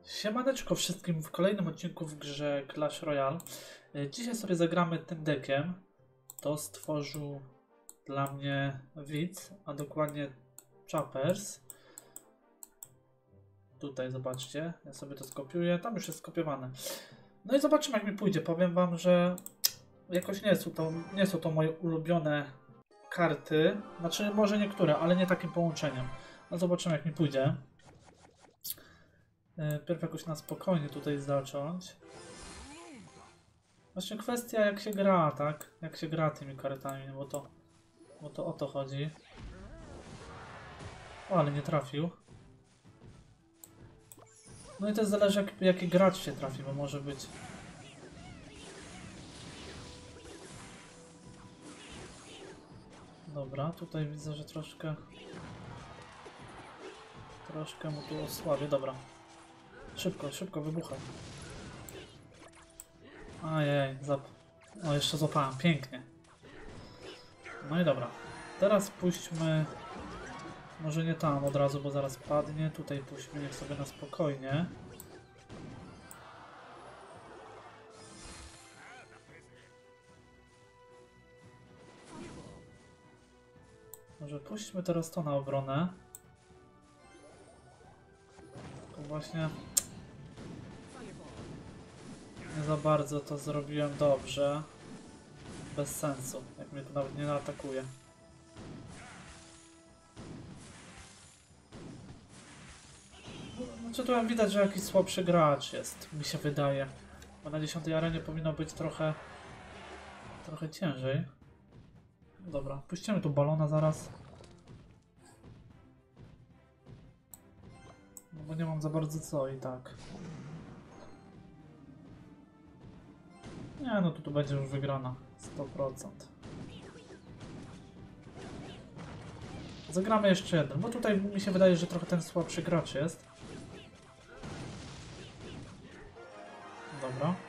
Siemaneczko wszystkim w kolejnym odcinku w grze Clash Royale. Dzisiaj sobie zagramy tym deckiem. To stworzył dla mnie widz, a dokładnie Chappers. Tutaj zobaczcie, ja sobie to skopiuję, tam już jest skopiowane. No i zobaczymy jak mi pójdzie. Powiem wam, że jakoś nie są to moje ulubione karty. Znaczy może niektóre, ale nie takim połączeniem. No zobaczymy jak mi pójdzie. Pierw jakoś na spokojnie tutaj zacząć. Właśnie kwestia jak się gra, tak? Jak się gra tymi kartami, bo to o to chodzi. O, ale nie trafił. No i też zależy jaki gracz się trafi, bo może być... Dobra, tutaj widzę, że troszkę mu tu osłabię, dobra. Szybko, wybuchaj. Ajej, o, jeszcze złapałem, pięknie. No i dobra. Teraz puśćmy... Może nie tam od razu, bo zaraz padnie. Tutaj puśćmy, niech sobie na spokojnie. Może puśćmy teraz to na obronę. To właśnie... Nie za bardzo to zrobiłem dobrze. Bez sensu, jak mnie to nawet nie atakuje. Znaczy tu widać, że jakiś słabszy gracz jest, mi się wydaje. Bo na 10. arenie powinno być trochę ciężej. Dobra, puścimy tu balona zaraz. No bo nie mam za bardzo co i tak. Nie, no tu będzie już wygrana. 100%. Zagramy jeszcze jeden, bo tutaj mi się wydaje, że trochę ten słabszy gracz jest. Dobra.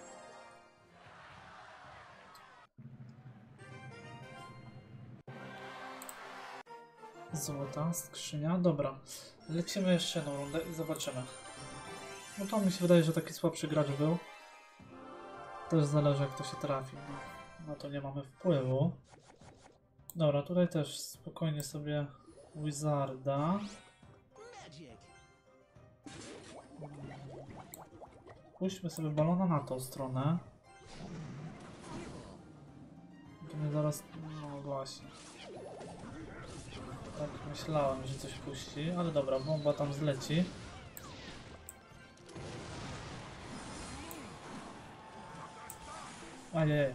Złota skrzynia, dobra. Lecimy jeszcze jedną rundę i zobaczymy. No to mi się wydaje, że taki słabszy gracz był. Też zależy jak to się trafi. No to nie mamy wpływu. Dobra, tutaj też spokojnie sobie Wizarda. Puśćmy sobie balona na tą stronę. To mnie zaraz... No właśnie. Tak myślałem, że coś puści, ale dobra, bomba tam zleci. Ajej.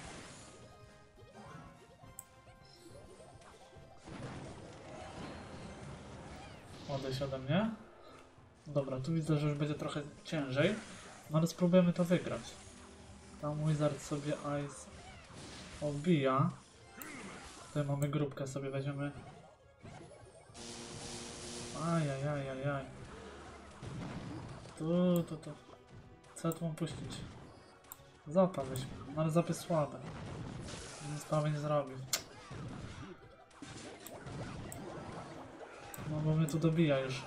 Odejdź ode mnie. Dobra, tu widzę, że już będzie trochę ciężej. No ale spróbujemy to wygrać. Tam Wizard sobie Ice obija. Tutaj mamy grupkę, sobie weźmiemy. Ajajajajaj. Tu. Co ja tu mam puścić? Zapad weźmy, no ale zapis słaby. Nic sprawy nie zrobił. No bo mnie tu dobija już.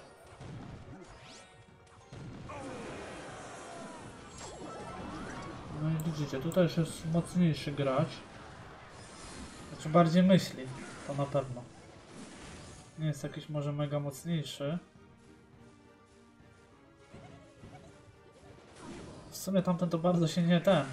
No i widzicie, tutaj już jest mocniejszy gracz. Znaczy bardziej myśli, to na pewno. Nie jest jakiś może mega mocniejszy. W sumie tamten to bardzo się nie ten.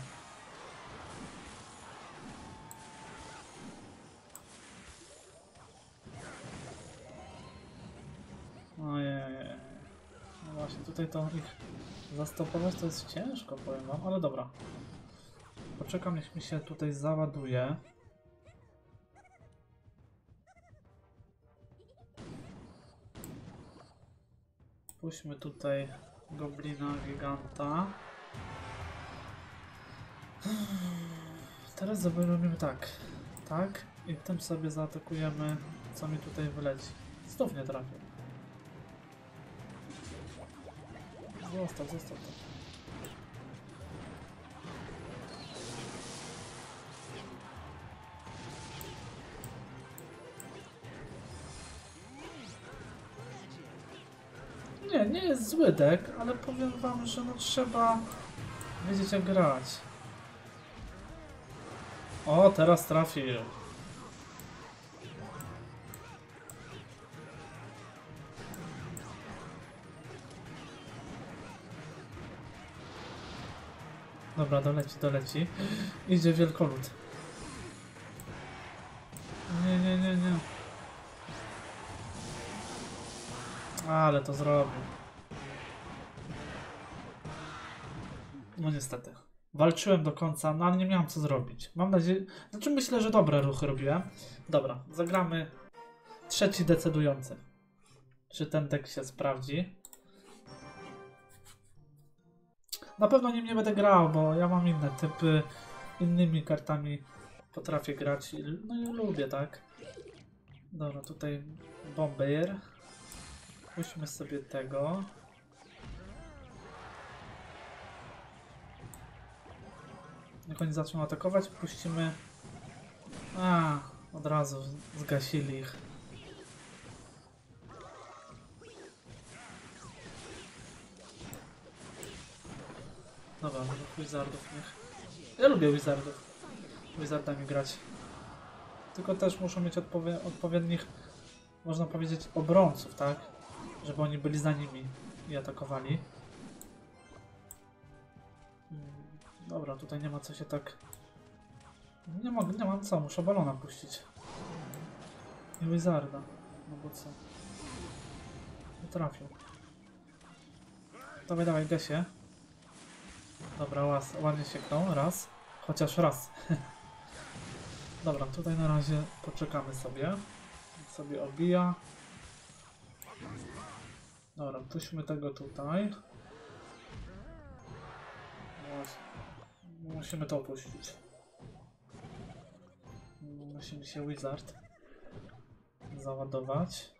Ojej. No właśnie, tutaj to ich zastopować to jest ciężko, powiem wam, ale dobra. Poczekam, niech mi się tutaj załaduje. Puśćmy tutaj goblina, giganta. Teraz zrobimy tak. Tak. I tym sobie zaatakujemy, co mi tutaj wyleci. Znów nie trafię. Zostaw to. Nie jest zły deck, ale powiem wam, że no trzeba wiedzieć jak grać. O, teraz trafił. Dobra, doleci. Idzie wielkolud. Nie. Ale to zrobił. No niestety. Walczyłem do końca, no ale nie miałem co zrobić. Mam nadzieję... Znaczy myślę, że dobre ruchy robiłem. Dobra, zagramy trzeci decydujący. Czy ten deck się sprawdzi? Na pewno nim nie będę grał, bo ja mam inne typy. Innymi kartami potrafię grać. No i lubię, tak? Dobra, tutaj Bomber. Puśćmy sobie tego. Jak oni zaczną atakować, puścimy... od razu zgasili ich. Dobra, może Wizardów niech. Ja lubię Wizardów. Wizardami grać. Tylko też muszą mieć odpowiednich, można powiedzieć, obrońców, tak? Żeby oni byli za nimi i atakowali. Dobra, tutaj nie ma co się tak... Nie mam co, muszę balona puścić. I Wizarda. No bo co? Nie trafił. Dawaj, gasie. Dobra, ładnie sieknął, raz. Chociaż raz. Dobra, tutaj na razie poczekamy sobie. Sobie obija. Dobra, puśćmy tego tutaj. Musimy to opuścić. Musimy się Wizard załadować.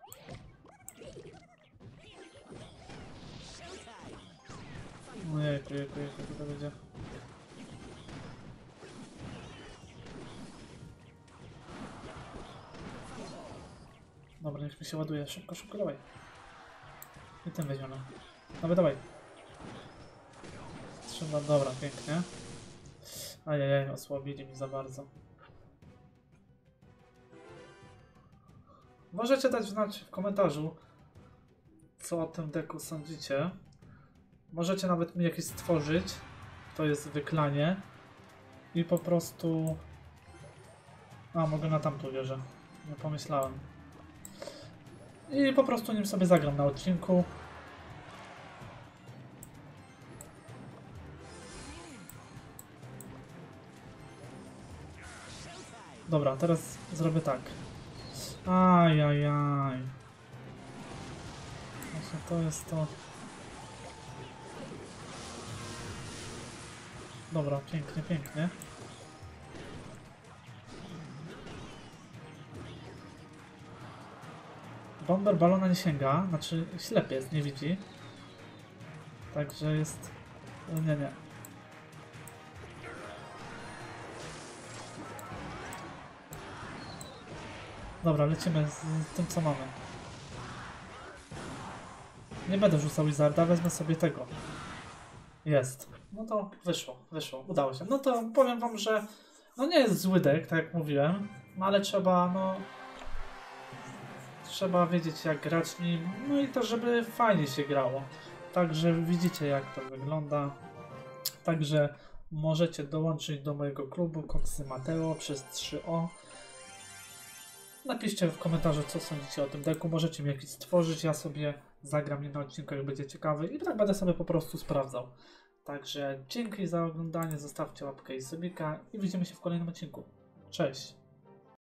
Ojejku, to będzie. Dobra, niech mi się ładuje. Szybko, dawaj. I ten weźmiemy. Dawaj. Trzeba, dobra, pięknie. Ajajaj, osłabili mi za bardzo. Możecie dać znać w komentarzu, co o tym deku sądzicie. Możecie nawet mi jakieś stworzyć. To jest wyklanie. I po prostu... mogę na tamtą wieżę. Nie pomyślałem. I po prostu nim sobie zagram na odcinku. Dobra, teraz zrobię tak. Ajajaj. Właśnie to jest to. Dobra, pięknie. Bomber balona nie sięga, znaczy ślepy jest, nie widzi. Także jest... Nie. Dobra, lecimy z tym co mamy. Nie będę rzucał Wizarda, wezmę sobie tego. Jest. No to wyszło, udało się. No to powiem wam, że no nie jest zły deck, tak jak mówiłem, no ale trzeba wiedzieć jak grać nim, no i też żeby fajnie się grało. Także widzicie jak to wygląda. Także możecie dołączyć do mojego klubu Koksy Mateo przez 3O. Napiszcie w komentarzu co sądzicie o tym decku, możecie mi jakiś stworzyć, ja sobie zagram je na odcinku jak będzie ciekawy i tak będę sobie po prostu sprawdzał. Także dzięki za oglądanie, zostawcie łapkę i subika i widzimy się w kolejnym odcinku. Cześć!